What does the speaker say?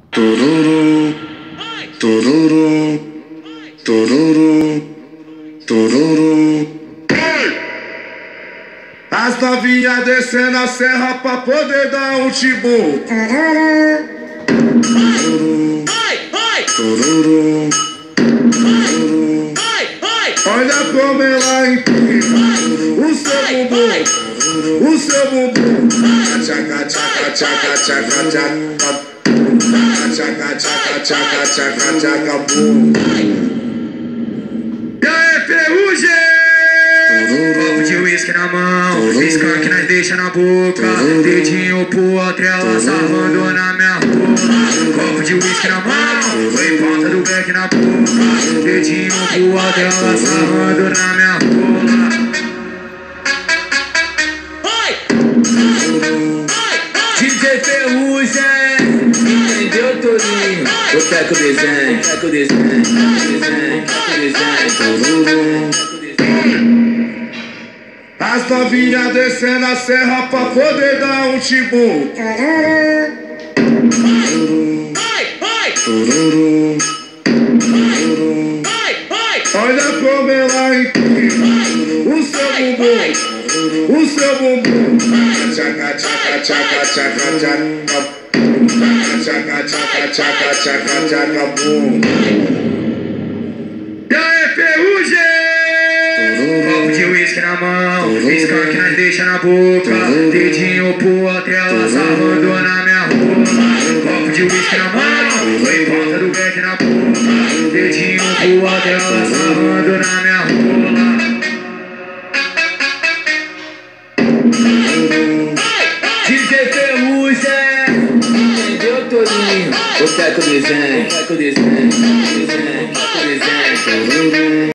Tururu, tururu, tururu, tururu. As novinhas descendo a serra pra poder dar um tibu. Tururu, tururu, tururu. Olha como ela empina o seu bumbum, o seu bumbum. Tchaca, tchaca, tchaca, tchaca, tchaca. Tchaca, tchaca, tchaca, tchaca, tchaca, bum. E aí, Ferrugem! Copo de uísque na mão, skunk nós deixa na boca, dedinho pro outro, ela sarrando na minha rola. Copo de uísque na mão, foi ponta do beck na boca, dedinho pro outro, ela sarrando na minha rola. DJ Ferrugem, entendeu, Torinho? Eu pego o desenho, pego o desenho, pego o desenho, pego o desenho. As novinhas descendo a serra pra poder dar um tibu. Tururu, tururu. Olha como ela empina o seu bumbum, o seu bumbum. Tchaca, tchaca, tchaca, tchaca, tchaca. Tchaca, tchaca, tchaca, tchaca, tchaca, bum. E aí, Ferrugem! Copo de uísque na mão, skunk nós deixa na boca, dedinho pro outro, ela sarrando na minha rola. Copo de uísque na mão, foi ponta do beck na boca, dedinho pro outro, ela sarrando na minha rola. DJ Ferrugem, entendeu, Torinho? Eu pego o desenho, pego o desenho, pego o desenho, pego o desenho.